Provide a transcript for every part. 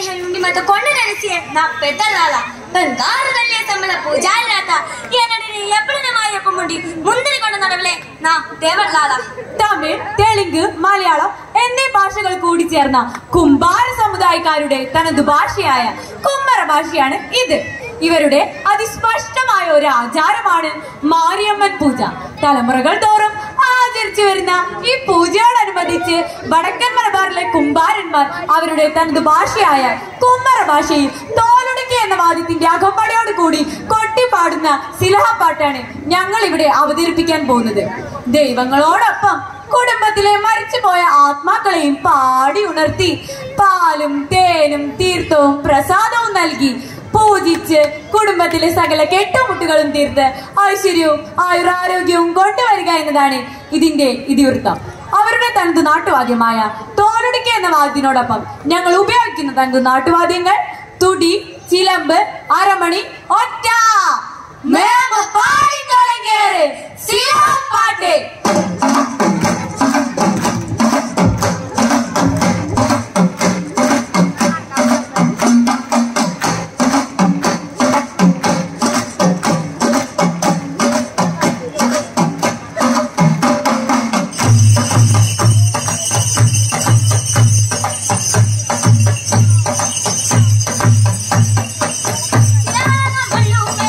నుండి మాతో కొండ నడిచి నా పెద్దలాల బంగారుదల్లే తమ్ముల పూజారిలాత എന്നടിനെ എപ്പോഴും മായപ്പം മുണ്ടി മുന്തിരി കൊണ്ട് നടവിലെ നാ ദേവലാല. തമിഴ്, തെലുങ്ക്, മലയാളം എന്നീ ഭാഷകൾ കൂടിച്ചേർന്ന കുംഭാര സമുദായക്കാരുടെ തനതു ഭാഷയായ കുമ്മറ ഭാഷയാണ് ഇത്. ഇവരുടെ അതിസ്പഷ്ടമായ ഒരു ആചാരമാണ് മാരിയമ്മൻ പൂജ. തലമുറകൾ തോറും ആചരിച്ചു വരുന്ന ഈ പൂജയോടനുബന്ധിച്ച് വടക്കൻ മലബാറിലെ കുംഭാരന്മാർ അവരുടെ തനതു ഭാഷയായ കുമ്മറ ഭാഷയിൽ തോലുടുക്കി എന്ന വാദ്യത്തിന്റെ അകമ്പടിയോട് കൂടി കൊട്ടിപ്പാടുന്ന സിലഹപ്പാട്ടാണ് ഞങ്ങൾ ഇവിടെ അവതരിപ്പിക്കാൻ പോകുന്നത്. ദൈവങ്ങളോടൊപ്പം കുടുംബത്തിലെ മരിച്ചുപോയ ആത്മാക്കളെയും പാടി ഉണർത്തി പാലും തേനും തീർത്ഥവും പ്രസാദവും നൽകി പൂജിച്ച് കുടുംബത്തിലെ സകല കെട്ടുമുട്ടുകളും തീർത്ത് ഐശ്വര്യവും ആയുരാരോഗ്യവും കൊണ്ടുവരിക എന്നതാണ് ഇതിന്റെ ഇതിവൃത്തം. അവരുടെ തനതു നാട്ടുവാദ്യമായ തോലുടുക്കി എന്ന വാദ്യത്തിനോടൊപ്പം ഞങ്ങൾ ഉപയോഗിക്കുന്ന തനതു നാട്ടുവാദ്യങ്ങൾ തുടി, ചിലമ്പ്, അരമണി, ഒറ്റ. സിലഹപ്പാട്ട്.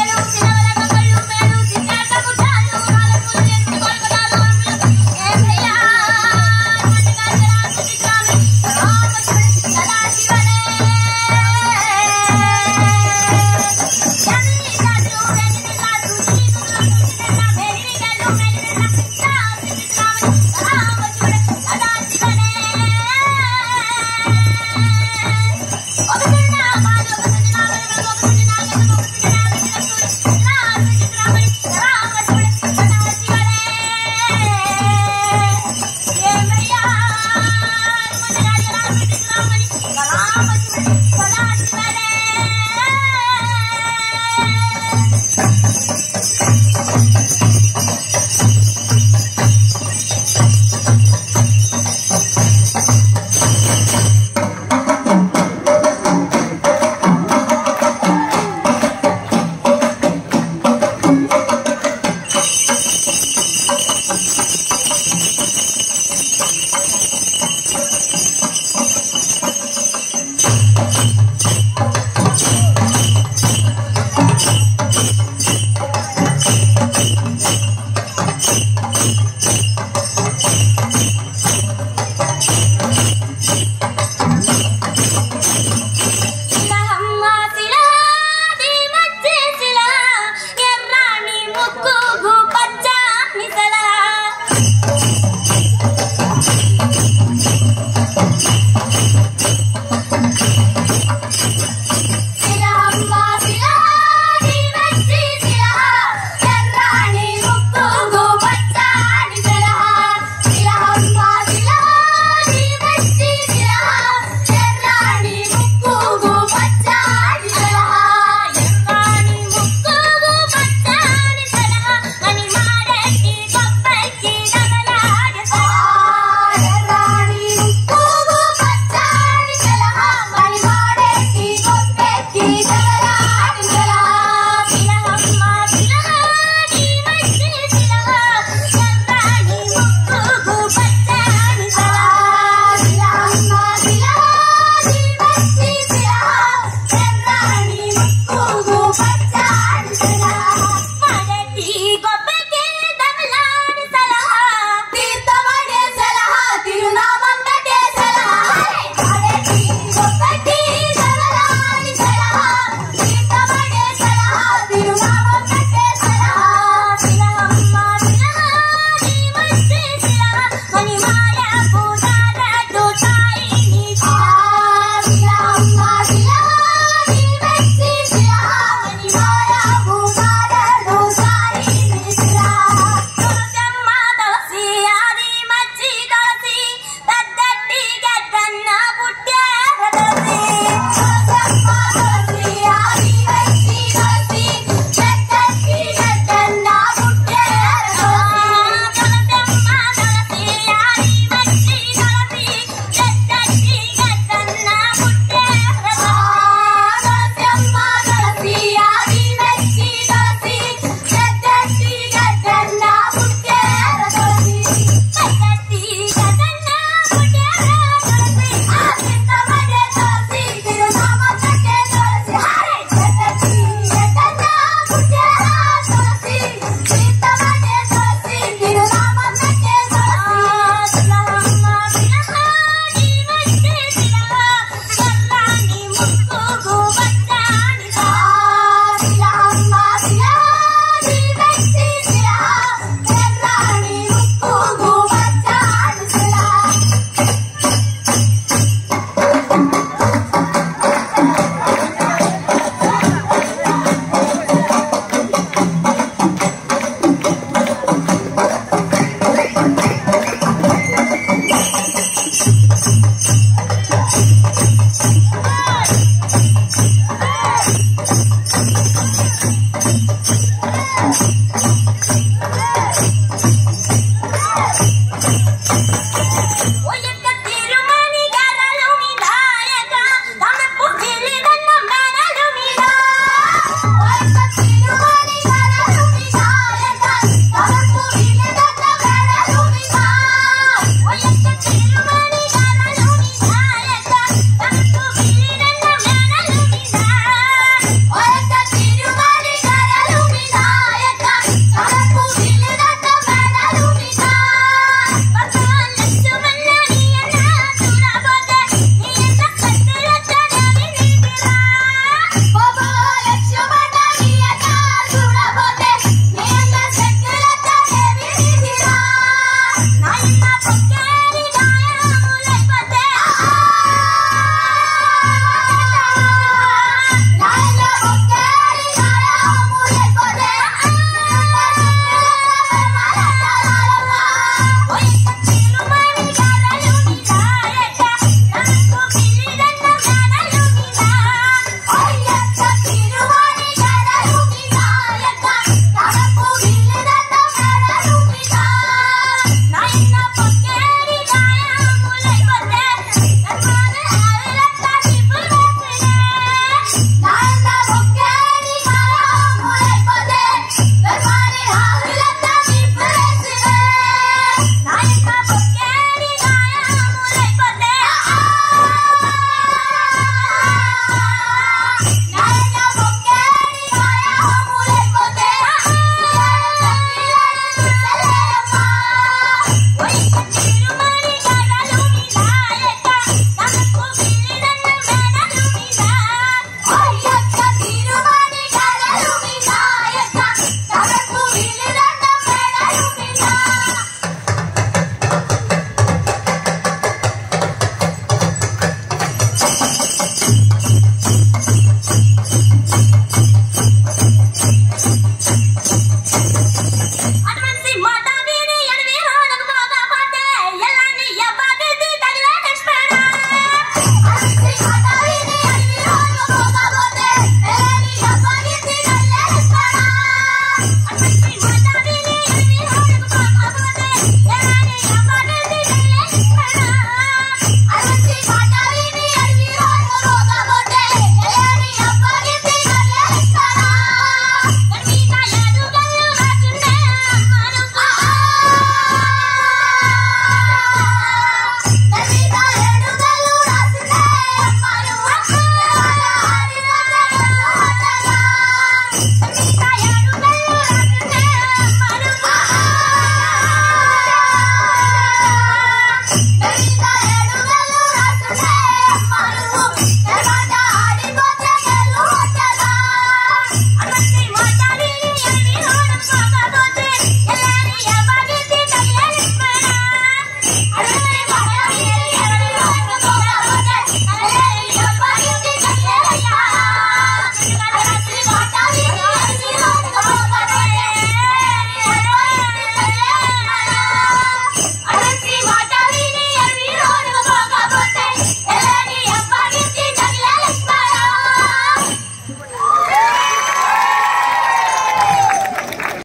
Yeah. Bye.